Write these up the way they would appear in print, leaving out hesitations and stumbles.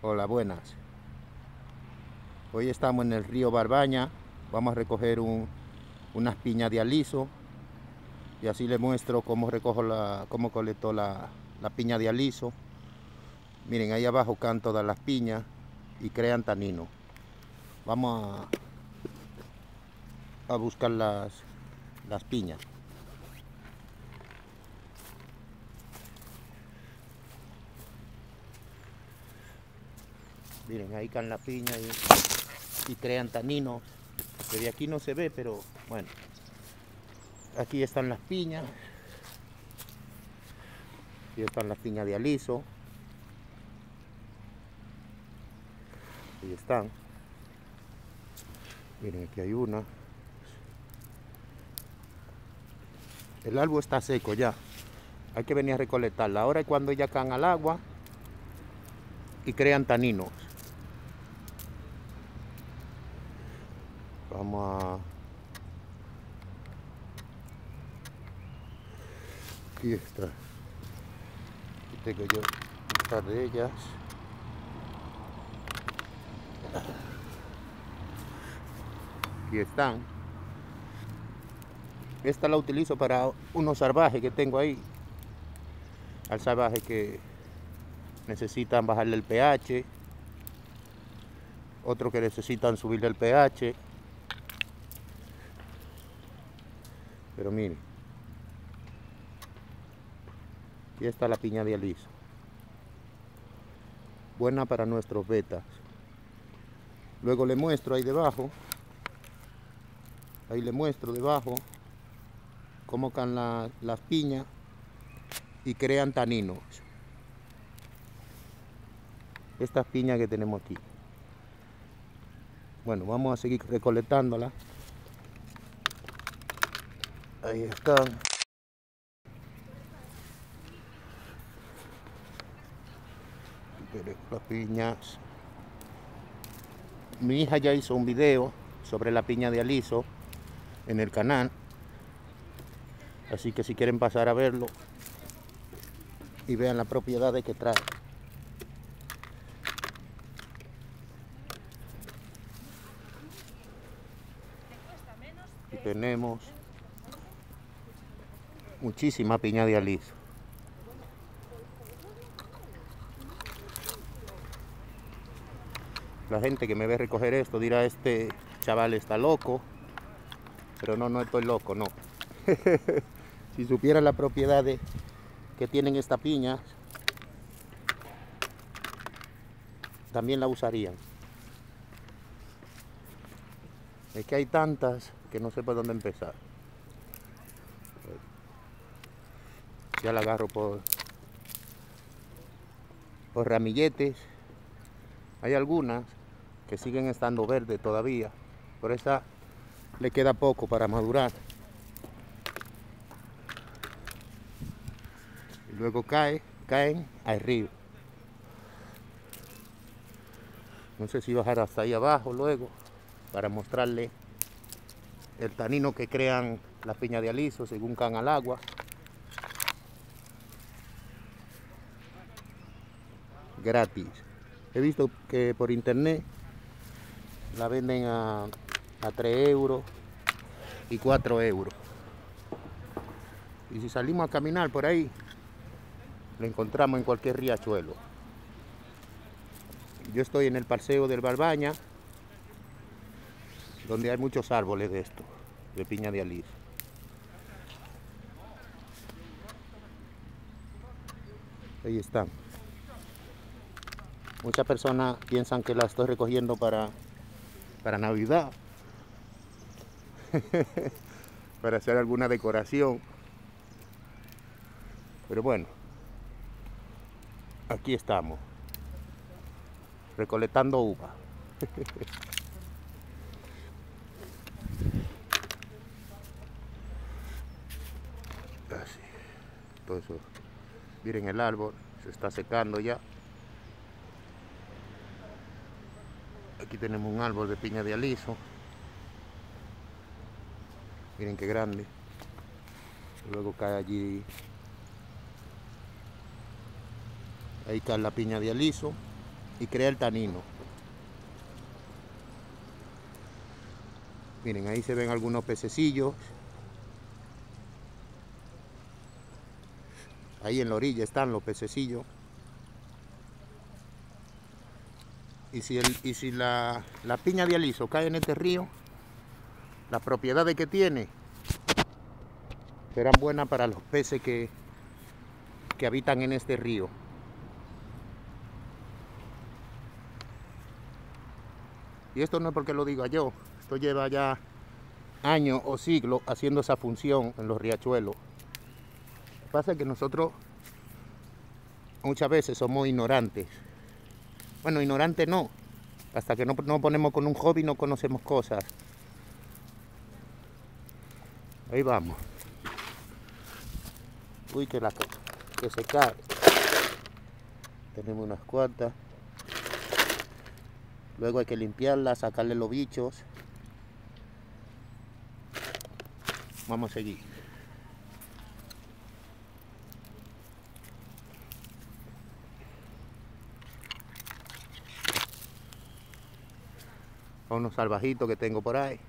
Hola, buenas. Hoy estamos en el río Barbaña. Vamos a recoger unas piñas de aliso. Y así les muestro cómo cómo colecto la piña de aliso. Miren, ahí abajo caen todas las piñas y crean tanino. Vamos a buscar las piñas. Miren, ahí caen las piñas y crean tanino. Desde aquí no se ve, pero bueno. Aquí están las piñas. Aquí están las piñas de aliso. Ahí están. Miren, aquí hay una. El árbol está seco ya. Hay que venir a recolectarla. Ahora es cuando ya caen al agua y crean taninos. Vamos a... Aquí está. Aquí tengo yo un par de ellas. Aquí están. Esta la utilizo para unos salvajes que tengo ahí. Al salvaje que necesitan bajarle el pH. Otros que necesitan subirle el pH. Pero miren. Aquí está la piña de aliso. Buena para nuestros betas. Luego le muestro ahí debajo. Ahí le muestro debajo cómo caen las piñas y crean taninos. Estas piñas que tenemos aquí. Bueno, vamos a seguir recolectándolas. Ahí están. Las piñas. Mi hija ya hizo un video sobre la piña de aliso en el canal. Así que si quieren pasar a verlo y vean las propiedades que trae. Y tenemos muchísima piña de aliso. La gente que me ve recoger esto dirá, este chaval está loco. Pero no estoy loco, no. Si supieran las propiedades que tienen esta piña, también la usarían. Es que hay tantas que no sé por dónde empezar. Ya la agarro por ramilletes. Hay algunas que siguen estando verdes todavía. Por esa le queda poco para madurar. Y luego caen al río. No sé si bajar hasta ahí abajo luego para mostrarle el tanino que crean las piñas de aliso según caen al agua. Gratis. He visto que por internet la venden a 3 euros y 4 euros. Y si salimos a caminar por ahí, lo encontramos en cualquier riachuelo. Yo estoy en el paseo del Barbaña, donde hay muchos árboles de esto, de piña de aliso. Ahí están. Muchas personas piensan que la estoy recogiendo para Navidad, para hacer alguna decoración. Pero bueno, aquí estamos, recolectando uva. Así, todo eso. Miren, el árbol se está secando ya. Aquí tenemos un árbol de piña de aliso. Miren qué grande. Luego cae allí. Ahí cae la piña de aliso. y crea el tanino. Miren, ahí se ven algunos pececillos. Ahí en la orilla están los pececillos. Y si la piña de aliso cae en este río, las propiedades que tiene serán buenas para los peces que habitan en este río. Y esto no es porque lo diga yo, esto lleva ya años o siglos haciendo esa función en los riachuelos. Lo que pasa es que nosotros muchas veces somos ignorantes. Bueno, ignorante no. Hasta que no ponemos con un hobby no conocemos cosas. Ahí vamos. Uy, que se cae. Tenemos unas cuantas. Luego hay que limpiarla, sacarle los bichos. Vamos a seguir. A unos salvajitos que tengo por ahí.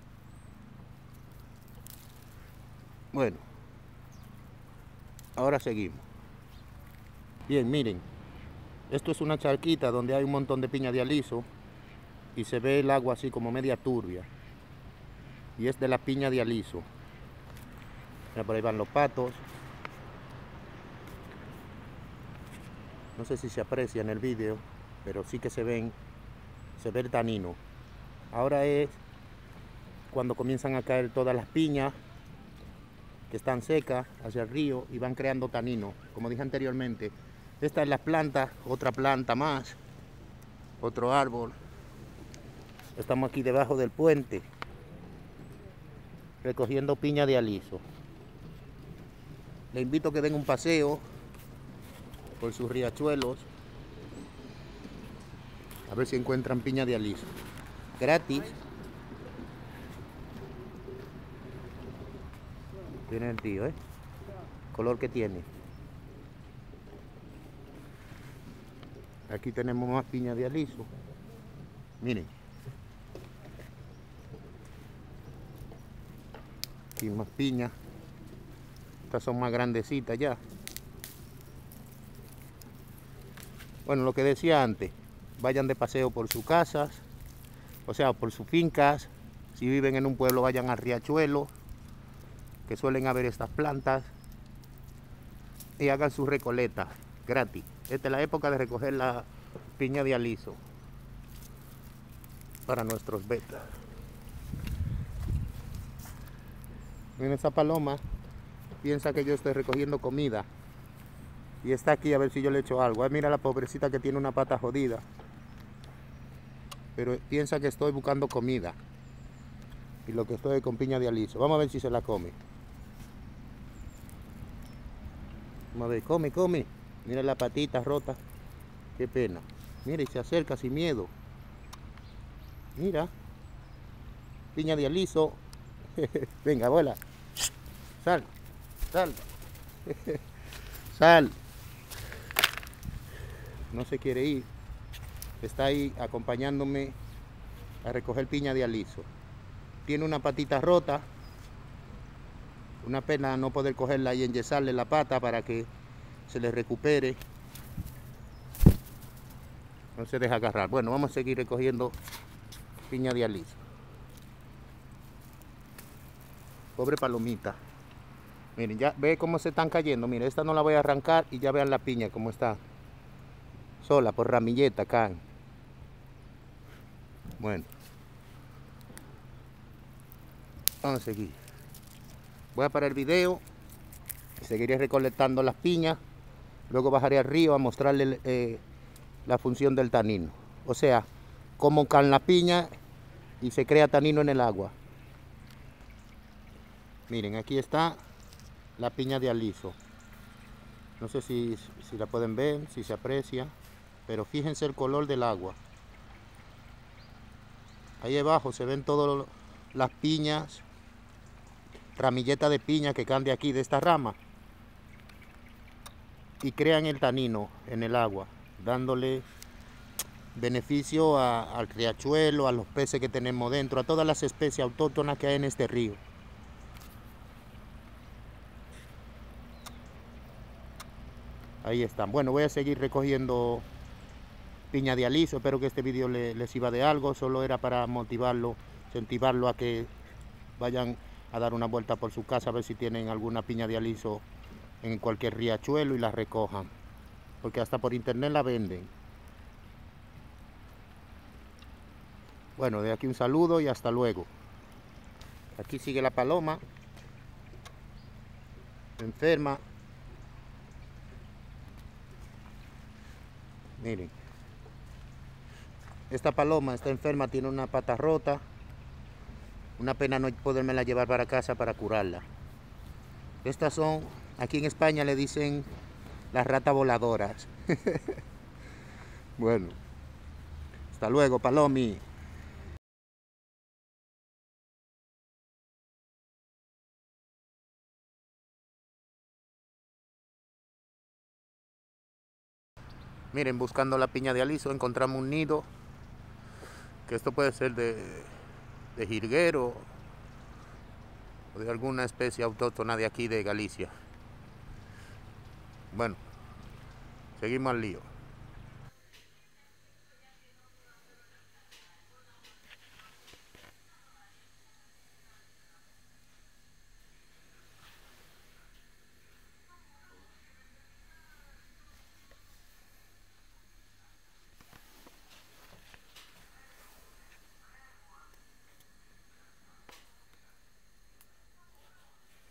Bueno, ahora seguimos. Bien, miren, esto es una charquita donde hay un montón de piña de aliso y se ve el agua así como media turbia. Y es de la piña de aliso. Mira, por ahí van los patos. No sé si se aprecia en el vídeo, pero sí que se ve el tanino. Ahora es cuando comienzan a caer todas las piñas que están secas hacia el río y van creando tanino. Como dije anteriormente, esta es la planta, otra planta más, otro árbol. Estamos aquí debajo del puente recogiendo piña de aliso. Les invito a que den un paseo por sus riachuelos a ver si encuentran piña de aliso. Gratis. Tiene el río, color que tiene. Aquí tenemos más piña de aliso. Miren. Aquí más piña. Estas son más grandecitas ya. Bueno, lo que decía antes, vayan de paseo por sus casas, o sea, por sus fincas. Si viven en un pueblo, vayan al riachuelo, que suelen haber estas plantas, y hagan su recoleta gratis. Esta es la época de recoger la piña de aliso para nuestros betas. Miren, esa paloma piensa que yo estoy recogiendo comida y está aquí a ver si yo le echo algo. Ay, mira la pobrecita que tiene una pata jodida, pero piensa que estoy buscando comida y lo que estoy es con piña de aliso. Vamos a ver si se la come. Vamos a ver, come. Mira la patita rota. Qué pena. Mira, y se acerca sin miedo. Mira. Piña de aliso. Venga, abuela. Sal. Sal. No se quiere ir. Está ahí acompañándome a recoger piña de aliso. Tiene una patita rota. Una pena no poder cogerla y enyesarle la pata para que se le recupere. No se deja agarrar. Bueno, vamos a seguir recogiendo piña de aliso. Pobre palomita. Miren, ya ve cómo se están cayendo. Miren, esta no la voy a arrancar y ya vean la piña cómo está. Sola, por ramilleta caen. Bueno. Vamos a seguir. Voy a parar el video. Seguiré recolectando las piñas. Luego bajaré al río a mostrarle la función del tanino. O sea, cómo caen las piñas y se crea tanino en el agua. Miren, aquí está la piña de aliso. No sé si la pueden ver, si se aprecia, pero fíjense el color del agua. Ahí abajo se ven todas las piñas, ramilletas de piña que caen de aquí, de esta rama, y crean el tanino en el agua, dándole beneficio al riachuelo, a los peces que tenemos dentro, a todas las especies autóctonas que hay en este río. Ahí están. Bueno, voy a seguir recogiendo piña de aliso. Espero que este vídeo les sirva de algo. Solo era para motivarlo, incentivarlo a que vayan a dar una vuelta por su casa a ver si tienen alguna piña de aliso en cualquier riachuelo y la recojan, porque hasta por internet la venden. Bueno, de aquí un saludo y hasta luego. Aquí sigue la paloma enferma. Miren, esta paloma está enferma, tiene una pata rota. Una pena no podérmela llevar para casa para curarla. Estas son, aquí en España le dicen las ratas voladoras. Bueno, hasta luego, Palomi. Miren, buscando la piña de aliso encontramos un nido, que esto puede ser de jilguero o de alguna especie autóctona de aquí de Galicia. Bueno, seguimos al lío.